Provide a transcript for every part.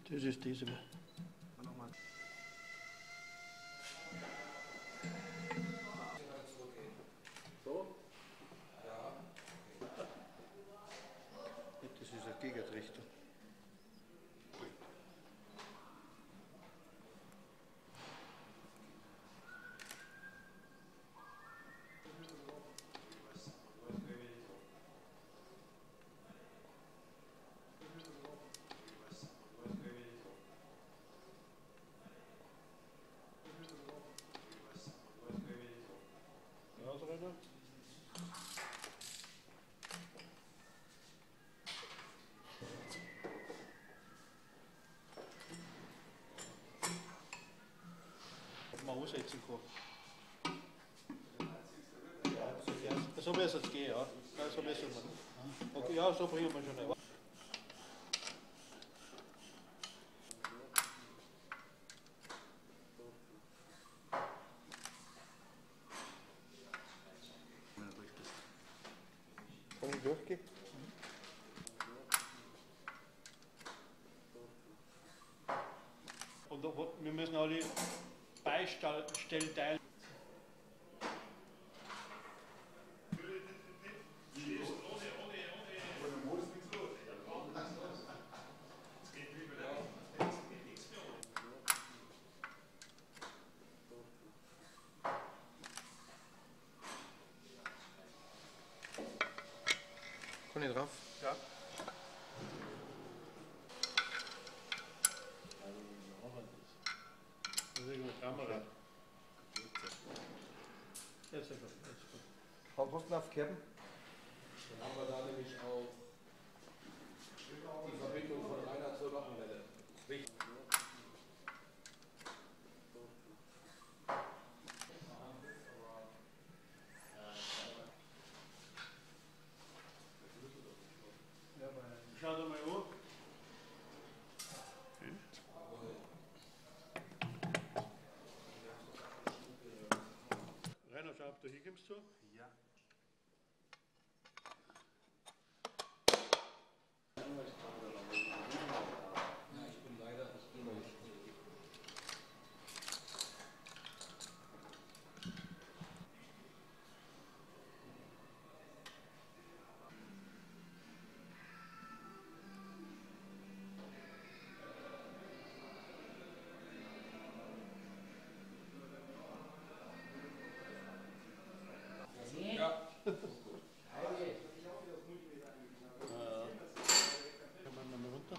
Das ist diese. So? Das ist eine Gegenrichtung. Aussetzen kann. Ja, so müsste es gehen, ja. So müssen wir. Okay, ja, so bringen wir schon rein. Kann ich durchgehen? Und wir müssen alle Beistellteile. Kann ich drauf? Ja. Das ist eine Kamera. Jetzt ist gut. Hast du aufgehört? Dann haben wir da nämlich auch die Verbindung von einer zur Nockenwelle. Richtig. Schau dir mal an. Rainer, schau, ob du hinkommst so. Ja. Ich bin leider, ich gehe noch nicht. Ja. Kann man nochmal runter?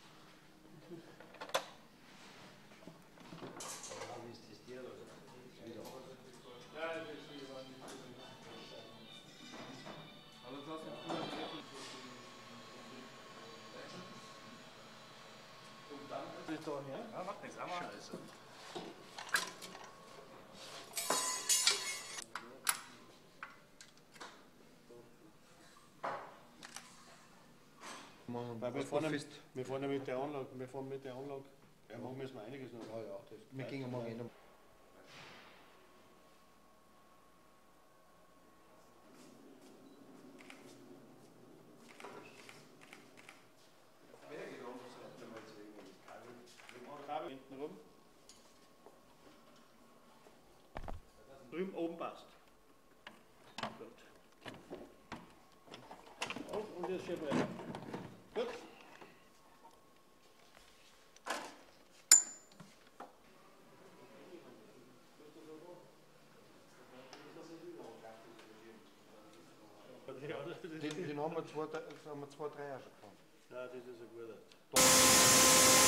Ist da her? Ja, macht nichts. Aber Scheiße. Weil wir fahren mit der Anlage, ja, machen müssen wir einiges noch. ja, ja, wir gehen mal rein. Kabel hinten rum. Drüben oben passt. Gut. Auf und jetzt schieben wir rein. Gut. Den haben wir zwei, Dreier schon gefahren. Ja, das ist ein guter.